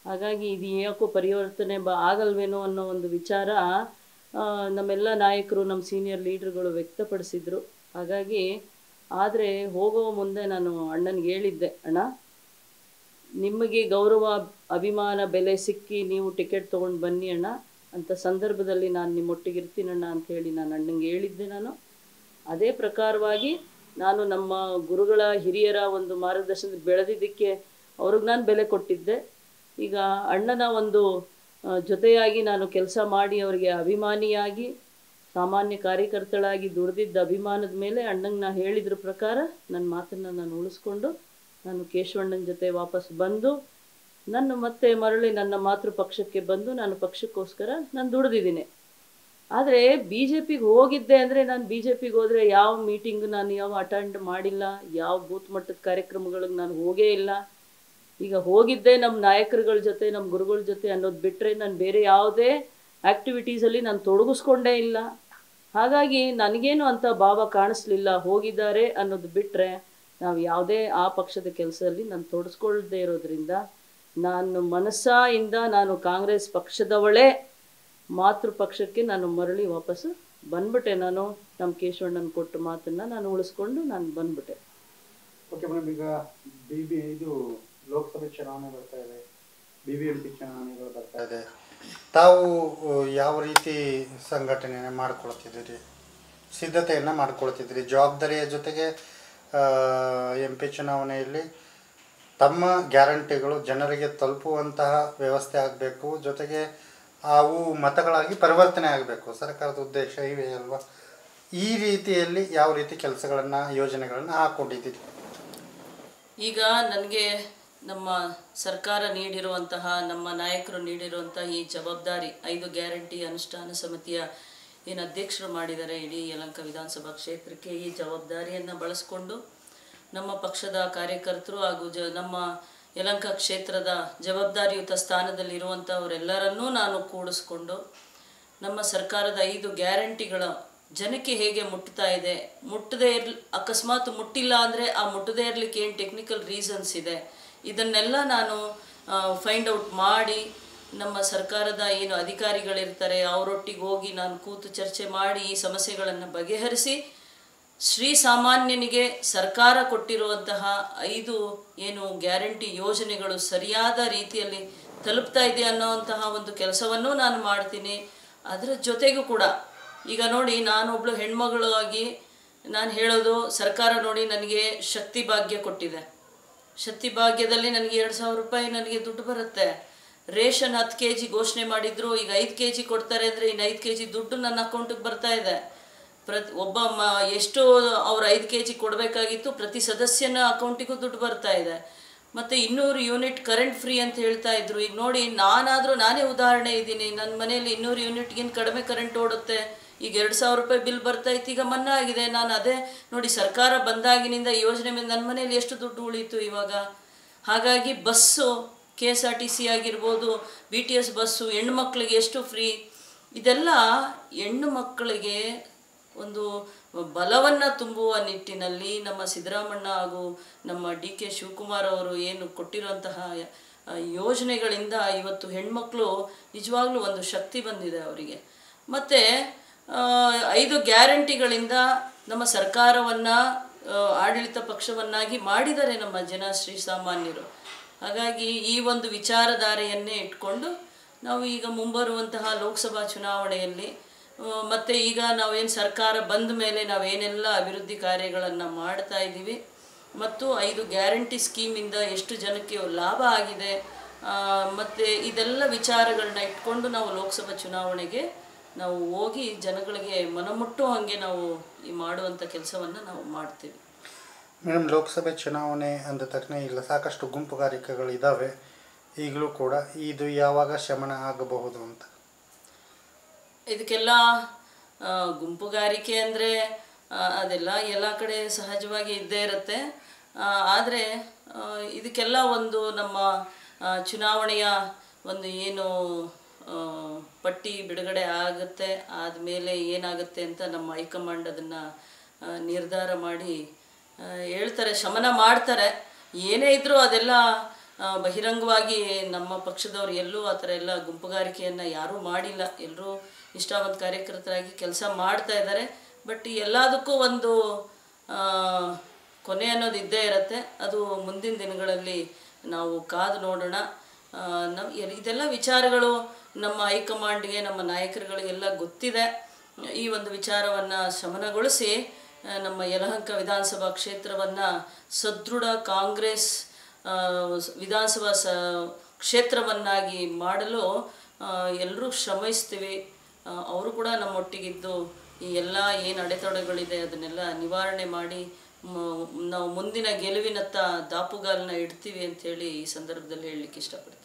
ಹಾಗಾಗಿ ಇದು ಯಾಕೋ ಪರಿವರ್ತನೆ ಆಗಲ್ವೇನೋ ಅನ್ನೋ ಒಂದು ವಿಚಾರ ನಮ್ಮೆಲ್ಲ ನಾಯಕರು, ನಮ್ಮ ಸೀನಿಯರ್ ಲೀಡ್ರುಗಳು ವ್ಯಕ್ತಪಡಿಸಿದರು. ಹಾಗಾಗಿ ಆದರೆ ಹೋಗೋ ಮುಂದೆ ನಾನು ಅಣ್ಣನಿಗೆ ಹೇಳಿದ್ದೆ, ಅಣ್ಣ ನಿಮಗೆ ಗೌರವ, ಅಭಿಮಾನ, ಬೆಲೆ ಸಿಕ್ಕಿ ನೀವು ಟಿಕೆಟ್ ತೊಗೊಂಡು ಬನ್ನಿ ಅಣ್ಣ, ಅಂಥ ಸಂದರ್ಭದಲ್ಲಿ ನಾನು ನಿಮ್ಮೊಟ್ಟಿಗೆ ಇರ್ತೀನಣ್ಣ ಅಂಥೇಳಿ ನಾನು ಅಣ್ಣಂಗೆ ಹೇಳಿದ್ದೆ. ನಾನು ಅದೇ ಪ್ರಕಾರವಾಗಿ ನಾನು ನಮ್ಮ ಗುರುಗಳ ಹಿರಿಯರ ಒಂದು ಮಾರ್ಗದರ್ಶನದಲ್ಲಿ ಬೆಳೆದಿದ್ದಕ್ಕೆ ಅವ್ರಿಗೆ ನಾನು ಬೆಲೆ ಕೊಟ್ಟಿದ್ದೆ. ಈಗ ಅಣ್ಣನ ಒಂದು ಜೊತೆಯಾಗಿ ನಾನು ಕೆಲಸ ಮಾಡಿ ಅವರಿಗೆ ಅಭಿಮಾನಿಯಾಗಿ ಸಾಮಾನ್ಯ ಕಾರ್ಯಕರ್ತಳಾಗಿ ದುಡಿದಿದ್ದ ಅಭಿಮಾನದ ಮೇಲೆ ಅಣ್ಣಂಗೆ ನಾನು ಹೇಳಿದ್ರ ಪ್ರಕಾರ ನನ್ನ ಮಾತನ್ನು ನಾನು ಉಳಿಸ್ಕೊಂಡು ನಾನು ಕೇಶವಣ್ಣನ ಜೊತೆ ವಾಪಸ್ ಬಂದು ಮತ್ತೆ ಮರಳಿ ನನ್ನ ಮಾತೃ ಪಕ್ಷಕ್ಕೆ ಬಂದು ನಾನು ಪಕ್ಷಕ್ಕೋಸ್ಕರ ನಾನು ದುಡಿದಿದ್ದೀನಿ. ಆದರೆ ಬಿ ಜೆ ಪಿಗೆ ಹೋಗಿದ್ದೆ ಅಂದರೆ ನಾನು ಬಿ ಜೆ ಪಿಗೆ ಹೋದರೆ ಯಾವ ಮೀಟಿಂಗ್ ನಾನು ಯಾವ ಅಟೆಂಡ್ ಮಾಡಿಲ್ಲ, ಯಾವ ಬೂತ್ ಮಟ್ಟದ ಕಾರ್ಯಕ್ರಮಗಳಿಗೆ ನಾನು ಹೋಗೇ ಇಲ್ಲ. ಈಗ ಹೋಗಿದ್ದೆ ನಮ್ಮ ನಾಯಕರುಗಳ ಜೊತೆ, ನಮ್ಮ ಗುರುಗಳ ಜೊತೆ ಅನ್ನೋದು ಬಿಟ್ಟರೆ ನಾನು ಬೇರೆ ಯಾವುದೇ ಆ್ಯಕ್ಟಿವಿಟೀಸಲ್ಲಿ ನಾನು ತೊಡಗಿಸ್ಕೊಂಡೇ ಇಲ್ಲ. ಹಾಗಾಗಿ ನನಗೇನು ಅಂಥ ಭಾವ ಕಾಣಿಸ್ಲಿಲ್ಲ. ಹೋಗಿದ್ದಾರೆ ಅನ್ನೋದು ಬಿಟ್ಟರೆ ನಾವು ಯಾವುದೇ ಆ ಪಕ್ಷದ ಕೆಲಸದಲ್ಲಿ ನಾನು ತೊಡಗಿಸ್ಕೊಳ್ದೇ ಇರೋದ್ರಿಂದ ನಾನು ಮನಸ್ಸಾಯಿಂದ ನಾನು ಕಾಂಗ್ರೆಸ್ ಪಕ್ಷದವಳೇ, ಮಾತೃ ಪಕ್ಷಕ್ಕೆ ನಾನು ಮರಳಿ ವಾಪಸ್ಸು ಬಂದ್ಬಿಟ್ಟೆ. ನಾನು ನಮ್ಮ ಕೇಶವಣ್ಣನ ಕೊಟ್ಟ ಮಾತನ್ನು ನಾನು ಉಳಿಸ್ಕೊಂಡು ನಾನು ಬಂದ್ಬಿಟ್ಟೆ. ಓಕೆ ಮೇಡಮ್, ಈಗ ಇದು ಲೋಕಸಭೆ ಚುನಾವಣೆ ಬರ್ತಾ ಇದೆ, BBMP ಚುನಾವಣೆಗಳು ಬರ್ತಾ ಇದೆ. ತಾವು ಯಾವ ರೀತಿ ಸಂಘಟನೆಯನ್ನು ಮಾಡ್ಕೊಳ್ತಿದ್ದೀರಿ, ಸಿದ್ಧತೆಯನ್ನು ಮಾಡ್ಕೊಳ್ತಿದ್ದೀರಿ? ಜವಾಬ್ದಾರಿಯ ಜೊತೆಗೆ MP ಚುನಾವಣೆಯಲ್ಲಿ ತಮ್ಮ ಗ್ಯಾರಂಟಿಗಳು ಜನರಿಗೆ ತಲುಪುವಂತಹ ವ್ಯವಸ್ಥೆ ಆಗಬೇಕು, ಜೊತೆಗೆ ಅವು ಮತಗಳಾಗಿ ಪರಿವರ್ತನೆ ಆಗಬೇಕು. ಸರ್ಕಾರದ ಉದ್ದೇಶ ಇವೆ ಅಲ್ವಾ? ಈ ರೀತಿಯಲ್ಲಿ ಯಾವ ರೀತಿ ಕೆಲಸಗಳನ್ನು, ಯೋಜನೆಗಳನ್ನು ಹಾಕ್ಕೊಂಡಿದ್ದೀರಿ? ಈಗ ನನಗೆ ನಮ್ಮ ಸರ್ಕಾರ ನೀಡಿರುವಂತಹ, ನಮ್ಮ ನಾಯಕರು ನೀಡಿರುವಂತಹ ಈ ಜವಾಬ್ದಾರಿ, 5 ಗ್ಯಾರಂಟಿ ಅನುಷ್ಠಾನ ಸಮಿತಿಯ ಏನು ಅಧ್ಯಕ್ಷರು ಮಾಡಿದ್ದಾರೆ ಇಡೀ ಯಲಹಂಕ ವಿಧಾನಸಭಾ ಕ್ಷೇತ್ರಕ್ಕೆ, ಈ ಜವಾಬ್ದಾರಿಯನ್ನು ಬಳಸ್ಕೊಂಡು ನಮ್ಮ ಪಕ್ಷದ ಕಾರ್ಯಕರ್ತರು ಹಾಗೂ ನಮ್ಮ ಯಲಹಂಕ ಕ್ಷೇತ್ರದ ಜವಾಬ್ದಾರಿಯುತ ಸ್ಥಾನದಲ್ಲಿರುವಂಥವರೆಲ್ಲರನ್ನೂ ನಾನು ಕೂಡಿಸ್ಕೊಂಡು ನಮ್ಮ ಸರ್ಕಾರದ 5 ಗ್ಯಾರಂಟಿಗಳ ಜನಕ್ಕೆ ಹೇಗೆ ಮುಟ್ತಾ ಇದೆ, ಮುಟ್ಟದೇ ಅಕಸ್ಮಾತ್ ಮುಟ್ಟಿಲ್ಲ ಅಂದರೆ ಆ ಮುಟ್ಟದೇ ಇರಲಿಕ್ಕೆ ಏನು ಟೆಕ್ನಿಕಲ್ ರೀಸನ್ಸ್ ಇದೆ, ಇದನ್ನೆಲ್ಲ ನಾನು ಫೈಂಡ್ ಔಟ್ ಮಾಡಿ ನಮ್ಮ ಸರ್ಕಾರದ ಏನು ಅಧಿಕಾರಿಗಳಿರ್ತಾರೆ ಅವರೊಟ್ಟಿಗೆ ಹೋಗಿ ನಾನು ಕೂತು ಚರ್ಚೆ ಮಾಡಿ ಈ ಸಮಸ್ಯೆಗಳನ್ನು ಬಗೆಹರಿಸಿ ಶ್ರೀಸಾಮಾನ್ಯನಿಗೆ ಸರ್ಕಾರ ಕೊಟ್ಟಿರುವಂತಹ 5 ಏನು ಗ್ಯಾರಂಟಿ ಯೋಜನೆಗಳು ಸರಿಯಾದ ರೀತಿಯಲ್ಲಿ ತಲುಪ್ತಾ ಇದೆ ಅನ್ನೋವಂತಹ ಒಂದು ಕೆಲಸವನ್ನು ನಾನು ಮಾಡ್ತೀನಿ. ಅದರ ಜೊತೆಗೂ ಕೂಡ ಈಗ ನೋಡಿ, ನಾನೊಬ್ಳು ಹೆಣ್ಮಗಳು ಆಗಿ ನಾನು ಹೇಳೋದು, ಸರ್ಕಾರ ನೋಡಿ ನನಗೆ ಶಕ್ತಿ ಭಾಗ್ಯ ಕೊಟ್ಟಿದೆ. ಶಕ್ತಿ ಭಾಗ್ಯದಲ್ಲಿ ನನಗೆ 2,000 ರೂಪಾಯಿ ನನಗೆ ದುಡ್ಡು ಬರುತ್ತೆ. ರೇಷನ್ 10 kg ಘೋಷಣೆ ಮಾಡಿದ್ರು, ಈಗ 5 kg ಕೊಡ್ತಾರೆ ಅಂದರೆ ಇನ್ನು 5 kg ದುಡ್ಡು ನನ್ನ ಅಕೌಂಟಿಗೆ ಬರ್ತಾ ಇದೆ. ಎಷ್ಟು ಅವ್ರು 5 kg ಕೊಡಬೇಕಾಗಿತ್ತು, ಪ್ರತಿ ಸದಸ್ಯನ ಅಕೌಂಟಿಗೂ ದುಡ್ಡು ಬರ್ತಾ ಇದೆ. ಮತ್ತು 200 ಯೂನಿಟ್ ಕರೆಂಟ್ ಫ್ರೀ ಅಂತ ಹೇಳ್ತಾ ಇದ್ರು. ಈಗ ನೋಡಿ, ನಾನೇ ಉದಾಹರಣೆ ಇದ್ದೀನಿ. ನನ್ನ ಮನೆಯಲ್ಲಿ 200 ಯೂನಿಟ್ಗಿಂತ ಕಡಿಮೆ ಕರೆಂಟ್ ಓಡುತ್ತೆ. ಈಗ 2,000 ರೂಪಾಯಿ ಬಿಲ್ ಬರ್ತಾಯಿತ್ತು, ಈಗ ಮನ್ನಾ ಆಗಿದೆ. ನಾನು ಅದೇ ನೋಡಿ, ಸರ್ಕಾರ ಬಂದಾಗಿನಿಂದ ಯೋಜನೆ ಮೇಲೆ ನನ್ನ ಮನೆಯಲ್ಲಿ ಎಷ್ಟು ದುಡ್ಡು ಉಳೀತು ಇವಾಗ. ಹಾಗಾಗಿ ಬಸ್ಸು, KSRTC ಆಗಿರ್ಬೋದು, BTS ಬಸ್ಸು, ಹೆಣ್ಣುಮಕ್ಕಳಿಗೆ ಎಷ್ಟು ಫ್ರೀ, ಇದೆಲ್ಲ ಹೆಣ್ಣು ಮಕ್ಕಳಿಗೆ ಒಂದು ಬಲವನ್ನು ತುಂಬುವ ನಿಟ್ಟಿನಲ್ಲಿ ನಮ್ಮ ಸಿದ್ದರಾಮಣ್ಣ ಹಾಗೂ ನಮ್ಮ DK ಶಿವಕುಮಾರ್ ಅವರು ಏನು ಕೊಟ್ಟಿರುವಂತಹ ಯೋಜನೆಗಳಿಂದ ಇವತ್ತು ಹೆಣ್ಮಕ್ಳು ನಿಜವಾಗ್ಲೂ ಒಂದು ಶಕ್ತಿ ಬಂದಿದೆ ಅವರಿಗೆ. ಮತ್ತು 5 ಗ್ಯಾರಂಟಿಗಳಿಂದ ನಮ್ಮ ಸರ್ಕಾರವನ್ನು ಆಡಳಿತ ಪಕ್ಷವನ್ನಾಗಿ ಮಾಡಿದ್ದಾರೆ ನಮ್ಮ ಜನ, ಶ್ರೀಸಾಮಾನ್ಯರು. ಹಾಗಾಗಿ ಈ ಒಂದು ವಿಚಾರಧಾರೆಯನ್ನೇ ಇಟ್ಕೊಂಡು ನಾವು ಈಗ ಮುಂಬರುವಂತಹ ಲೋಕಸಭಾ ಚುನಾವಣೆಯಲ್ಲಿ ಮತ್ತು ಈಗ ನಾವೇನು ಸರ್ಕಾರ ಬಂದ ಮೇಲೆ ನಾವೇನೆಲ್ಲ ಅಭಿವೃದ್ಧಿ ಕಾರ್ಯಗಳನ್ನು ಮಾಡ್ತಾ ಇದ್ದೀವಿ ಮತ್ತು 5 ಗ್ಯಾರಂಟಿ ಸ್ಕೀಮಿಂದ ಎಷ್ಟು ಜನಕ್ಕೆ ಲಾಭ ಆಗಿದೆ ಮತ್ತು ಇದೆಲ್ಲ ವಿಚಾರಗಳನ್ನ ಇಟ್ಕೊಂಡು ನಾವು ಲೋಕಸಭಾ ಚುನಾವಣೆಗೆ ನಾವು ಹೋಗಿ ಜನಗಳಿಗೆ ಮನಮುಟ್ಟೋ ಹಾಗೆ ನಾವು ಈ ಮಾಡುವಂಥ ಕೆಲಸವನ್ನು ನಾವು ಮಾಡ್ತೀವಿ. ಮೇಡಮ್, ಲೋಕಸಭೆ ಚುನಾವಣೆ ಅಂದ ತಕ್ಷಣ ಇಲ್ಲ ಸಾಕಷ್ಟು ಗುಂಪುಗಾರಿಕೆಗಳಿದ್ದಾವೆ ಈಗಲೂ ಕೂಡ. ಇದು ಯಾವಾಗ ಶಮನ ಆಗಬಹುದು ಅಂತ? ಇದಕ್ಕೆಲ್ಲ ಗುಂಪುಗಾರಿಕೆ ಅಂದರೆ ಅದೆಲ್ಲ ಎಲ್ಲ ಕಡೆ ಸಹಜವಾಗಿ ಇದ್ದೇ ಇರುತ್ತೆ. ಆದರೆ ಇದಕ್ಕೆಲ್ಲ ಒಂದು ನಮ್ಮ ಚುನಾವಣೆಯ ಒಂದು ಏನು ಪಟ್ಟಿ ಬಿಡುಗಡೆ ಆಗುತ್ತೆ, ಆದಮೇಲೆ ಏನಾಗುತ್ತೆ ಅಂತ ನಮ್ಮ ಹೈಕಮಾಂಡ್ ಅದನ್ನು ನಿರ್ಧಾರ ಮಾಡಿ ಹೇಳ್ತಾರೆ, ಶಮನ ಮಾಡ್ತಾರೆ. ಏನೇ ಇದ್ದರೂ ಅದೆಲ್ಲ ಬಹಿರಂಗವಾಗಿ ನಮ್ಮ ಪಕ್ಷದವರು ಎಲ್ಲೂ ಆ ಥರ ಎಲ್ಲ ಗುಂಪುಗಾರಿಕೆಯನ್ನು ಯಾರೂ ಮಾಡಿಲ್ಲ. ಎಲ್ಲರೂ ನಿಷ್ಠಾವಂತ ಕಾರ್ಯಕರ್ತರಾಗಿ ಕೆಲಸ ಮಾಡ್ತಾ ಇದ್ದಾರೆ. ಬಟ್ ಎಲ್ಲದಕ್ಕೂ ಒಂದು ಕೊನೆ ಅನ್ನೋದು ಇದ್ದೇ ಇರುತ್ತೆ. ಅದು ಮುಂದಿನ ದಿನಗಳಲ್ಲಿ ನಾವು ಕಾದು ನೋಡೋಣ. ಇದೆಲ್ಲ ವಿಚಾರಗಳು ನಮ್ಮ ಹೈಕಮಾಂಡ್ಗೆ, ನಮ್ಮ ನಾಯಕರುಗಳಿಗೆಲ್ಲ ಗೊತ್ತಿದೆ. ಈ ಒಂದು ವಿಚಾರವನ್ನು ಶಮನಗೊಳಿಸಿ ನಮ್ಮ ಯಲಹಂಕ ವಿಧಾನಸಭಾ ಕ್ಷೇತ್ರವನ್ನು ಸದೃಢ ಕಾಂಗ್ರೆಸ್ ವಿಧಾನಸಭಾ ಕ್ಷೇತ್ರವನ್ನಾಗಿ ಮಾಡಲು ಎಲ್ಲರೂ ಶ್ರಮಿಸ್ತೀವಿ. ಅವರು ಕೂಡ ನಮ್ಮೊಟ್ಟಿಗಿದ್ದು ಈ ಎಲ್ಲ ಏನು ಅಡೆತಡೆಗಳಿದೆ ಅದನ್ನೆಲ್ಲ ನಿವಾರಣೆ ಮಾಡಿ ನಾವು ಮುಂದಿನ ಗೆಲುವಿನತ್ತ ದಾಪುಗಾಲನ್ನ ಇಡ್ತೀವಿ ಅಂಥೇಳಿ ಈ ಸಂದರ್ಭದಲ್ಲಿ ಹೇಳಲಿಕ್ಕೆ ಇಷ್ಟಪಡ್ತೀನಿ.